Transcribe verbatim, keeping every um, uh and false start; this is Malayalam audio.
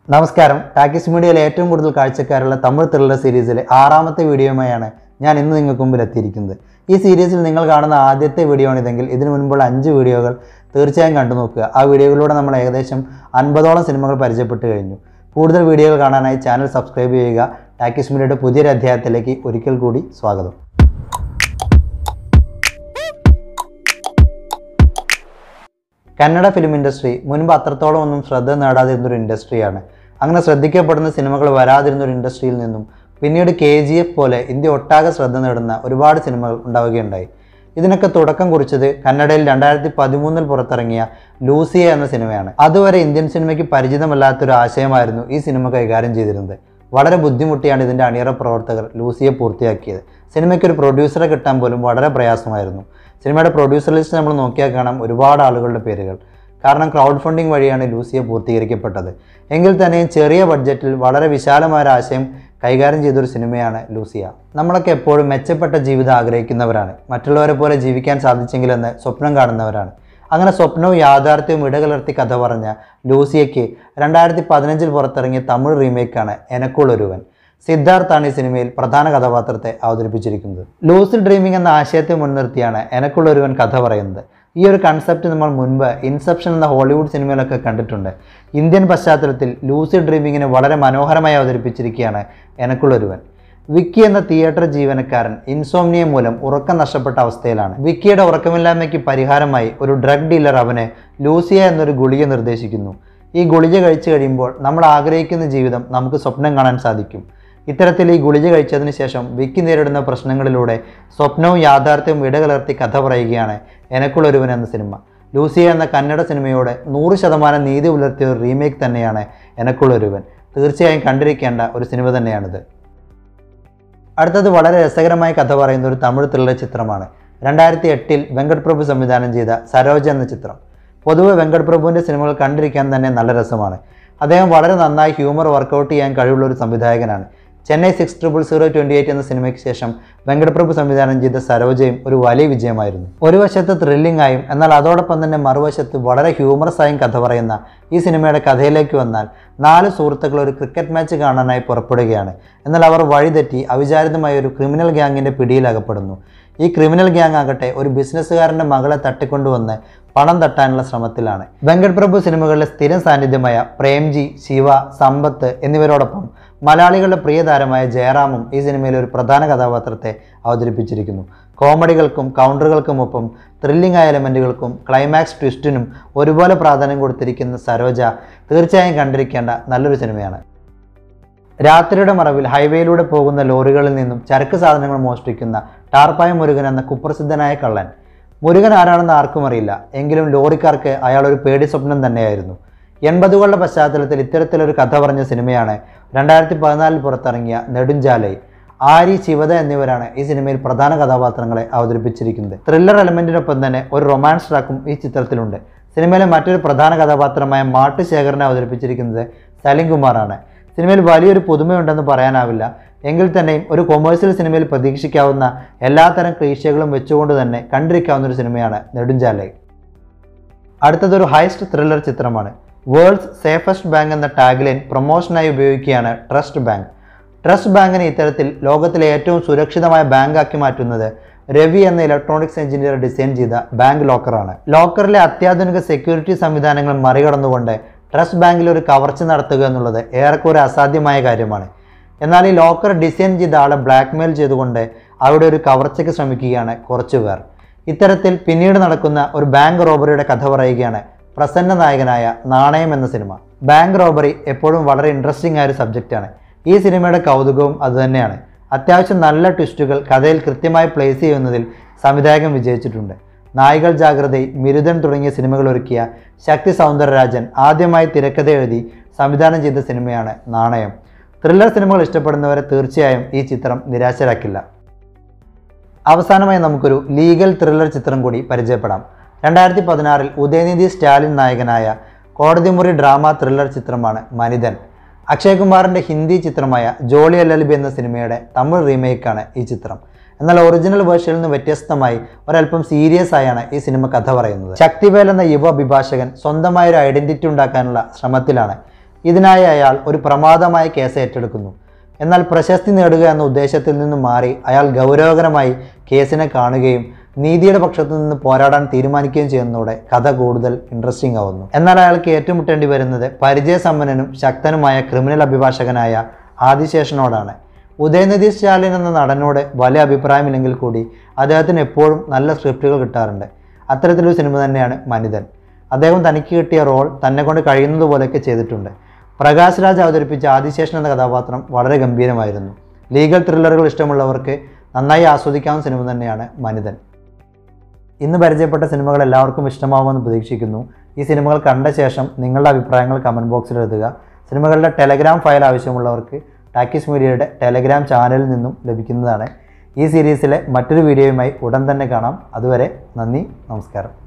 നമസ്കാരം. ടാക്കീസ് മീഡിയയിലെ ഏറ്റവും കൂടുതൽ കാഴ്ചക്കാരുള്ള തമിഴ് ത്രില്ലർ സീരീസിലെ ആറാമത്തെ വീഡിയോയുമായാണ് ഞാൻ ഇന്ന് നിങ്ങൾക്ക് മുമ്പിൽ എത്തിയിരിക്കുന്നത്. ഈ സീരീസിൽ നിങ്ങൾ കാണുന്ന ആദ്യത്തെ വീഡിയോ ആണിതെങ്കിൽ ഇതിനു മുൻപുള്ള അഞ്ച് വീഡിയോകൾ തീർച്ചയായും കണ്ടു നോക്കുക. ആ വീഡിയോകളിലൂടെ നമ്മൾ ഏകദേശം അൻപതോളം സിനിമകൾ പരിചയപ്പെട്ട് കഴിഞ്ഞു. കൂടുതൽ വീഡിയോകൾ കാണാനായി ചാനൽ സബ്സ്ക്രൈബ് ചെയ്യുക. ടാക്കീസ് മീഡിയയുടെ പുതിയൊരു അധ്യായത്തിലേക്ക് ഒരിക്കൽ കൂടി സ്വാഗതം. കന്നഡ ഫിലിം ഇൻഡസ്ട്രി മുൻപ് അത്രത്തോളം ഒന്നും ശ്രദ്ധ നേടാതിരുന്നൊരു ഇൻഡസ്ട്രിയാണ്. അങ്ങനെ ശ്രദ്ധിക്കപ്പെടുന്ന സിനിമകൾ വരാതിരുന്നൊരു ഇൻഡസ്ട്രിയിൽ നിന്നും പിന്നീട് കെ ജി എഫ് പോലെ ഇന്ത്യ ഒട്ടാകെ ശ്രദ്ധ നേടുന്ന ഒരുപാട് സിനിമകൾ ഉണ്ടാവുകയുണ്ടായി. ഇതിനൊക്കെ തുടക്കം കുറിച്ചത് കന്നഡയിൽ രണ്ടായിരത്തി പതിമൂന്നിൽ പുറത്തിറങ്ങിയ ലൂസിയ എന്ന സിനിമയാണ്. അതുവരെ ഇന്ത്യൻ സിനിമയ്ക്ക് പരിചിതമല്ലാത്തൊരു ആശയമായിരുന്നു ഈ സിനിമ കൈകാര്യം ചെയ്തിരുന്നത്. വളരെ ബുദ്ധിമുട്ടിയാണ് ഇതിൻ്റെ അണിയറ പ്രവർത്തകർ ലൂസിയെ പൂർത്തിയാക്കിയത്. സിനിമയ്ക്ക് ഒരു പ്രൊഡ്യൂസറെ കിട്ടാൻ പോലും വളരെ പ്രയാസമായിരുന്നു. സിനിമയുടെ പ്രൊഡ്യൂസർ ലിസ്റ്റ് നമ്മൾ നോക്കിയാൽ കാണാം ഒരുപാട് ആളുകളുടെ പേരുകൾ. കാരണം ക്രൗഡ് ഫണ്ടിങ് വഴിയാണ് ലൂസിയ പൂർത്തീകരിക്കപ്പെട്ടത്. എങ്കിൽ തന്നെയും ചെറിയ ബഡ്ജറ്റിൽ വളരെ വിശാലമായ ആശയം കൈകാര്യം ചെയ്തൊരു സിനിമയാണ് ലൂസിയ. നമ്മളൊക്കെ എപ്പോഴും മെച്ചപ്പെട്ട ജീവിതം ആഗ്രഹിക്കുന്നവരാണ്. മറ്റുള്ളവരെ പോലെ ജീവിക്കാൻ സാധിച്ചെങ്കിലെന്ന് സ്വപ്നം കാണുന്നവരാണ്. അങ്ങനെ സ്വപ്നവും യാഥാർത്ഥ്യവും ഇടകലർത്തി കഥ പറഞ്ഞ ലൂസിയയ്ക്ക് രണ്ടായിരത്തി പതിനഞ്ചിൽ പുറത്തിറങ്ങിയ തമിഴ് റീമേക്കാണ് എനക്കുള്ളൊരുവൻ. സിദ്ധാർത്ഥാണ് ഈ സിനിമയിൽ പ്രധാന കഥാപാത്രത്തെ അവതരിപ്പിച്ചിരിക്കുന്നത്. ലൂസിഡ് ഡ്രീമിംഗ് എന്ന ആശയത്തെ മുൻനിർത്തിയാണ് എനക്കുള്ളൊരുവൻ കഥ പറയുന്നത്. ഈ ഒരു കൺസെപ്റ്റ് നമ്മൾ മുൻപ് ഇൻസെപ്ഷൻ എന്ന ഹോളിവുഡ് സിനിമയിലൊക്കെ കണ്ടിട്ടുണ്ട്. ഇന്ത്യൻ പശ്ചാത്തലത്തിൽ ലൂസിഡ് ഡ്രീമിങ്ങിനെ വളരെ മനോഹരമായി അവതരിപ്പിച്ചിരിക്കുകയാണ് എനക്കുള്ളൊരുവൻ. വിക്കി എന്ന തിയേറ്റർ ജീവനക്കാരൻ ഇൻസോംനിയ മൂലം ഉറക്കം നഷ്ടപ്പെട്ട അവസ്ഥയിലാണ്. വിക്കിയുടെ ഉറക്കമില്ലായ്മയ്ക്ക് പരിഹാരമായി ഒരു ഡ്രഗ് ഡീലർ അവന് ലൂസിയ എന്നൊരു ഗുളിക നിർദ്ദേശിക്കുന്നു. ഈ ഗുളിക കഴിച്ചു കഴിയുമ്പോൾ നമ്മൾ ആഗ്രഹിക്കുന്ന ജീവിതം നമുക്ക് സ്വപ്നം കാണാൻ സാധിക്കും. ഇത്തരത്തിൽ ഈ ഗുളിക കഴിച്ചതിന് ശേഷം വിക്കി നേരിടുന്ന പ്രശ്നങ്ങളിലൂടെ സ്വപ്നവും യാഥാർത്ഥ്യവും ഇടകലർത്തി കഥ പറയുകയാണ് എനക്കുള്ളൊരുവൻ എന്ന സിനിമ. ലൂസിയ എന്ന കന്നഡ സിനിമയോടെ നൂറ് ശതമാനം നീതി പുലർത്തിയ ഒരു റീമേക്ക് തന്നെയാണ് എനക്കുള്ളൊരുവൻ. തീർച്ചയായും കണ്ടിരിക്കേണ്ട ഒരു സിനിമ തന്നെയാണിത്. അടുത്തത് വളരെ രസകരമായ കഥ പറയുന്ന ഒരു തമിഴ് ത്രില്ലർ ചിത്രമാണ്. രണ്ടായിരത്തി എട്ടിൽ വെങ്കട് പ്രഭു സംവിധാനം ചെയ്ത സരോജ എന്ന ചിത്രം. പൊതുവെ വെങ്കട് പ്രഭുവിൻ്റെ സിനിമകൾ കണ്ടിരിക്കാൻ തന്നെ നല്ല രസമാണ്. അദ്ദേഹം വളരെ നന്നായി ഹ്യൂമർ വർക്കൗട്ട് ചെയ്യാൻ കഴിവുള്ള ഒരു സംവിധായകനാണ്. Chennai six triple zero twenty eight എന്ന സിനിമയ്ക്ക് ശേഷം വെങ്കട് പ്രഭു സംവിധാനം ചെയ്ത സരോജയും ഒരു വലിയ വിജയമായിരുന്നു. ഒരു വശത്ത് ത്രില്ലിംഗ് ആയും എന്നാൽ അതോടൊപ്പം തന്നെ മറുവശത്ത് വളരെ ഹ്യൂമറസ് ആയും കഥ പറയുന്ന ഈ സിനിമയുടെ കഥയിലേക്ക് വന്നാൽ നാല് സുഹൃത്തുക്കൾ ഒരു ക്രിക്കറ്റ് മാച്ച് കാണാനായി പുറപ്പെടുകയാണ്. എന്നാൽ അവർ വഴിതെറ്റി അവിചാരിതമായ ഒരു ക്രിമിനൽ ഗ്യാങ്ങിൻ്റെ പിടിയിലകപ്പെടുന്നു. ഈ ക്രിമിനൽ ഗ്യാങ് ആകട്ടെ ഒരു ബിസിനസ്സുകാരൻ്റെ മകളെ തട്ടിക്കൊണ്ടുവന്ന് പണം തട്ടാനുള്ള ശ്രമത്തിലാണ്. വെങ്കട് പ്രഭു സിനിമകളിലെ സ്ഥിരം സാന്നിധ്യമായ പ്രേംജി, ശിവ, സമ്പത്ത് എന്നിവരോടൊപ്പം മലയാളികളുടെ പ്രിയ താരമായ ജയറാമും ഈ സിനിമയിലെ ഒരു പ്രധാന കഥാപാത്രത്തെ അവതരിപ്പിച്ചിരിക്കുന്നു. കോമഡികൾക്കും കൗണ്ടറുകൾക്കുമൊപ്പം ത്രില്ലിംഗ് ആയ എലമെൻറ്റുകൾക്കും ക്ലൈമാക്സ് ട്വിസ്റ്റിനും ഒരുപോലെ പ്രാധാന്യം കൊടുത്തിരിക്കുന്ന സരോജ തീർച്ചയായും കണ്ടിരിക്കേണ്ട നല്ലൊരു സിനിമയാണ്. രാത്രിയുടെ മറവിൽ ഹൈവേയിലൂടെ പോകുന്ന ലോറികളിൽ നിന്നും ചരക്ക് സാധനങ്ങൾ മോഷ്ടിക്കുന്ന ടാർപ്പായ മുരുകൻ എന്ന കുപ്രസിദ്ധനായ കള്ളൻ. മുരുകൻ ആരാണെന്ന് ആർക്കും അറിയില്ല. എങ്കിലും ലോറിക്കാർക്ക് അയാൾ ഒരു പേടി സ്വപ്നം തന്നെയായിരുന്നു. എൺപതുകളുടെ പശ്ചാത്തലത്തിൽ ഇത്തരത്തിലൊരു കഥ പറഞ്ഞ സിനിമയാണ് രണ്ടായിരത്തി പതിനാലിൽ പുറത്തിറങ്ങിയ നെടുഞ്ചാലൈ. ആരി, ശിവത എന്നിവരാണ് ഈ സിനിമയിൽ പ്രധാന കഥാപാത്രങ്ങളെ അവതരിപ്പിച്ചിരിക്കുന്നത്. ത്രില്ലർ എലമെൻറ്റിനൊപ്പം തന്നെ ഒരു റൊമാൻസ് ട്രാക്കും ഈ ചിത്രത്തിലുണ്ട്. സിനിമയിലെ മറ്റൊരു പ്രധാന കഥാപാത്രമായ മാട്ട് ശേഖരനെ അവതരിപ്പിച്ചിരിക്കുന്നത് സലിം കുമാറാണ്. സിനിമയിൽ വലിയൊരു പുതുമയുണ്ടെന്ന് പറയാനാവില്ല. എങ്കിൽ തന്നെയും ഒരു കൊമേഴ്സ്യൽ സിനിമയിൽ പ്രതീക്ഷിക്കാവുന്ന എല്ലാത്തരം ക്ലീശകളും വെച്ചുകൊണ്ട് തന്നെ കണ്ടിരിക്കാവുന്ന ഒരു സിനിമയാണ് നെടുഞ്ചാലൈ. അടുത്തതൊരു ഹൈസ്റ്റ് ത്രില്ലർ ചിത്രമാണ്. വേൾഡ്സ് സേഫസ്റ്റ് ബാങ്ക് എന്ന ടാഗ്ലൈൻ പ്രൊമോഷനായി ഉപയോഗിക്കുകയാണ് ട്രസ്റ്റ് ബാങ്ക്. ട്രസ്റ്റ് ബാങ്കിനെ ഇത്തരത്തിൽ ലോകത്തിലെ ഏറ്റവും സുരക്ഷിതമായ ബാങ്കാക്കി മാറ്റുന്നത് രവി എന്ന ഇലക്ട്രോണിക്സ് എഞ്ചിനീയർ ഡിസൈൻ ചെയ്ത ബാങ്ക് ലോക്കറാണ്. ലോക്കറിലെ അത്യാധുനിക സെക്യൂരിറ്റി സംവിധാനങ്ങൾ മറികടന്നുകൊണ്ട് ട്രസ്റ്റ് ബാങ്കിൽ ഒരു കവർച്ച നടത്തുക എന്നുള്ളത് ഏറെക്കുറെ അസാധ്യമായ കാര്യമാണ്. എന്നാൽ ഈ ലോക്കർ ഡിസൈൻ ചെയ്ത ആളെ ബ്ലാക്ക്മെയിൽ ചെയ്തുകൊണ്ട് അവിടെ ഒരു കവർച്ചയ്ക്ക് ശ്രമിക്കുകയാണ് കുറച്ചു പേർ. ഇത്തരത്തിൽ പിന്നീട് നടക്കുന്ന ഒരു ബാങ്ക് റോബറിയുടെ കഥ പറയുകയാണ് പ്രസന്ന നായകനായ നാണയം എന്ന സിനിമ. ബാങ്ക് റോബറി എപ്പോഴും വളരെ ഇൻട്രസ്റ്റിംഗ് ആയ ഒരു സബ്ജക്റ്റാണ്. ഈ സിനിമയുടെ കൗതുകവും അതുതന്നെയാണ്. അത്യാവശ്യം നല്ല ട്വിസ്റ്റുകൾ കഥയിൽ കൃത്യമായി പ്ലേസ് ചെയ്യുന്നതിൽ സംവിധായകൻ വിജയിച്ചിട്ടുണ്ട്. നായികൾ ജാഗ്രത, മിരുതൻ തുടങ്ങിയ സിനിമകൾ ഒരുക്കിയ ശക്തി സൗന്ദരരാജൻ ആദ്യമായി തിരക്കഥ എഴുതി സംവിധാനം ചെയ്ത സിനിമയാണ് നാണയം. ത്രില്ലർ സിനിമകൾ ഇഷ്ടപ്പെടുന്നവരെ തീർച്ചയായും ഈ ചിത്രം നിരാശരാക്കില്ല. അവസാനമായി നമുക്കൊരു ലീഗൽ ത്രില്ലർ ചിത്രം കൂടി പരിചയപ്പെടാം. രണ്ടായിരത്തി പതിനാറിൽ ഉദയനിധി സ്റ്റാലിൻ നായകനായ കോടതിമുറി ഡ്രാമ ത്രില്ലർ ചിത്രമാണ് മനിതൻ. അക്ഷയ് കുമാറിൻ്റെ ഹിന്ദി ചിത്രമായ ജോളി എൽ എൽ ബി എന്ന സിനിമയുടെ തമിഴ് റീമേക്കാണ് ഈ ചിത്രം. എന്നാൽ ഒറിജിനൽ വേർഷനിൽ നിന്ന് വ്യത്യസ്തമായി ഒരല്പം സീരിയസ് ആയാണ് ഈ സിനിമ കഥ പറയുന്നത്. ശക്തിവേൽ എന്ന യുവ അഭിഭാഷകൻ സ്വന്തമായൊരു ഐഡന്റിറ്റി ഉണ്ടാക്കാനുള്ള ശ്രമത്തിലാണ്. ഇതിനായി അയാൾ ഒരു പ്രമാദമായ കേസ് ഏറ്റെടുക്കുന്നു. എന്നാൽ പ്രശസ്തി നേടുക എന്ന ഉദ്ദേശത്തിൽ നിന്നും മാറി അയാൾ ഗൗരവകരമായി കേസിനെ കാണുകയും നീതിയുടെ പക്ഷത്തു നിന്ന് പോരാടാൻ തീരുമാനിക്കുകയും ചെയ്യുന്നതോടെ കഥ കൂടുതൽ ഇൻട്രസ്റ്റിംഗ് ആവുന്നു. എന്നാൽ അയാൾക്ക് ഏറ്റുമുട്ടേണ്ടി വരുന്നത് പരിചയസമ്പന്നനും ശക്തനുമായ ക്രിമിനൽ അഭിഭാഷകനായ ആദിശേഷനോടാണ്. ഉദയനിധി സ്റ്റാലിൻ എന്ന നടനോട് വലിയ അഭിപ്രായമില്ലെങ്കിൽ കൂടി അദ്ദേഹത്തിന് എപ്പോഴും നല്ല സ്ക്രിപ്റ്റുകൾ കിട്ടാറുണ്ട്. അത്തരത്തിലൊരു സിനിമ തന്നെയാണ് മനിതൻ. അദ്ദേഹം തനിക്ക് കിട്ടിയ റോൾ തന്നെ കൊണ്ട് കഴിയുന്നത് പോലെയൊക്കെ ചെയ്തിട്ടുണ്ട്. പ്രകാശ് രാജ് അവതരിപ്പിച്ച ആദിശേഷൻ എന്ന കഥാപാത്രം വളരെ ഗംഭീരമായിരുന്നു. ലീഗൽ ത്രില്ലറുകൾ ഇഷ്ടമുള്ളവർക്ക് നന്നായി ആസ്വദിക്കാവുന്ന സിനിമ തന്നെയാണ് മനിതൻ. ഇന്ന് പരിചയപ്പെട്ട സിനിമകൾ എല്ലാവർക്കും ഇഷ്ടമാവുമെന്ന് പ്രതീക്ഷിക്കുന്നു. ഈ സിനിമകൾ കണ്ട ശേഷം നിങ്ങളുടെ അഭിപ്രായങ്ങൾ കമൻറ്റ് ബോക്സിൽ എഴുതുക. സിനിമകളുടെ ടെലഗ്രാം ഫയൽ ആവശ്യമുള്ളവർക്ക് ടാക്കീസ് മീഡിയയുടെ ടെലഗ്രാം ചാനലിൽ നിന്നും ലഭിക്കുന്നതാണ്. ഈ സീരീസിലെ മറ്റൊരു വീഡിയോയുമായി ഉടൻ തന്നെ കാണാം. അതുവരെ നന്ദി, നമസ്കാരം.